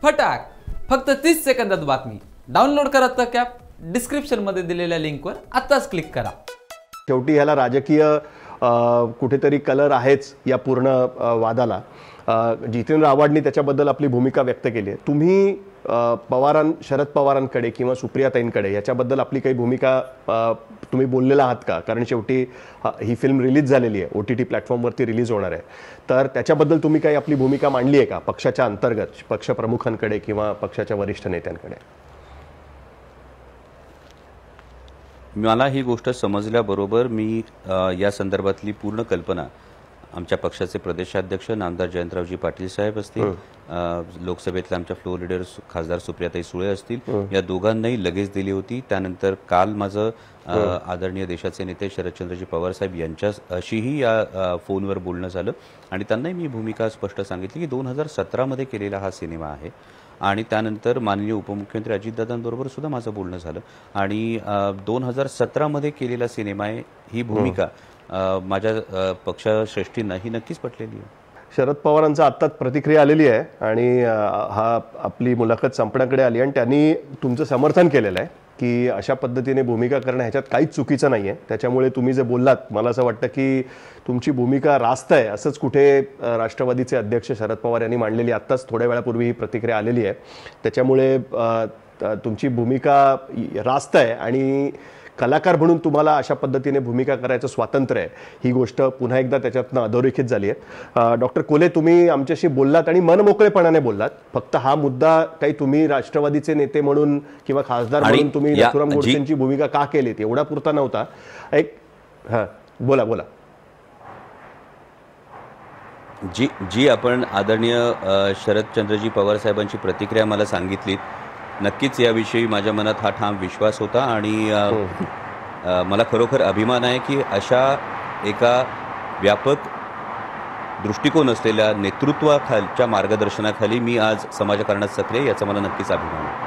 फटाक फक्त 30 सेकंदात बातमी डाउनलोड करा तक ॲप डिस्क्रिप्शन मध्ये दिलेल्या लिंकवर आताच क्लिक करा। शेवटी ह्याला राजकीय कुठेतरी कलर आहेच या पूर्ण वादाला। जितेंद्र आव्हाडनी त्याच्याबद्दल आपली भूमिका व्यक्त केली आहे। तुम्ही शरद पवारांकडे किंवा सुप्रियाताईंकडे याच्याबद्दल आपली काही भूमिका तुम्ही बोललेला आहात का? कारण शेवटी ही फिल्म रिलीज झालेली आहे, OTT प्लॅटफॉर्मवरती रिलीज होणार आहे, तर त्याच्याबद्दल तुम्ही काही आपली भूमिका मांडली आहे का पक्षाच्या अंतर्गत, पक्षप्रमुखांकडे किंवा पक्षाच्या वरिष्ठ नेत्यांकडे? मला ही गोष्ट समजल्याबरोबर मी या संदर्भातली पूर्ण कल्पना आमच्या पक्षाचे प्रदेशाध्यक्ष नामदार जयंतरावजी पाटील साहेब असतील, लोकसभेतले आमच्या फ्लोर लीडर खासदार सुप्रियाताई सुळे असतील, या दोघांनाही लगेच दिली होती। त्यानंतर काल माझं आदरणीय देशाचे नेते शरदचंद्रजी पवार साहेब यांच्याशीही या फोनवर बोलणं झालं आणि त्यांनाही मी भूमिका स्पष्ट सांगितली की 2017 मध्ये केलेला हा सिनेमा आहे आणि त्यानंतर माननीय उपमुख्यमंत्री अजितदादांबरोबर सुद्धा माझं बोलणं झालं आणि 2017 मध्ये केलेला सिनेमा आहे ही भूमिका माझ्या पक्षश्रेष्ठींना ही नक्कीच पटलेली आहे। शरद पवारांचा आत्ताच प्रतिक्रिया आलेली आहे आणि हा आपली मुलाखत संपण्याकडे आली आणि त्यांनी तुमचं समर्थन केलेलं आहे की अशा पद्धतीने भूमिका करणं ह्याच्यात काहीच चुकीचं नाही आहे। त्याच्यामुळे तुम्ही जे बोललात मला असं वाटतं की तुमची भूमिका रास्त आहे असंच कुठे राष्ट्रवादीचे अध्यक्ष शरद पवार यांनी मांडलेली आत्ताच थोड्या वेळापूर्वी ही प्रतिक्रिया आलेली आहे। त्याच्यामुळे तुमची भूमिका रास्त आहे आणि कलाकार म्हणून तुम्हाला अशा पद्धतीने भूमिका करायचं स्वातंत्र्य आहे, ही गोष्ट पुन्हा एकदा त्याच्यातनं अधोरेखित झाली आहे। डॉक्टर कोले, तुम्ही आमच्याशी बोललात आणि मनमोकळेपणाने बोललात। फक्त हा मुद्दा काही तुम्ही राष्ट्रवादीचे नेते म्हणून किंवा खासदार म्हणून तुम्ही नथुराम गोडसेंची भूमिका का केलीत एवढा पुरता नव्हता। बोला बोला। जी आपण आदरणीय शरदचंद्रजी पवार साहेबांची प्रतिक्रिया मला सांगितलीत, नक्कीच याविषयी माझ्या मनात हा ठाम विश्वास होता आणि मला खरोखर अभिमान आहे की अशा एका व्यापक दृष्टिकोन असलेल्या नेतृत्वाखालच्या मार्गदर्शनाखाली मी आज समाजकारणात सक्रिय, याचा मला नक्कीच अभिमान आहे।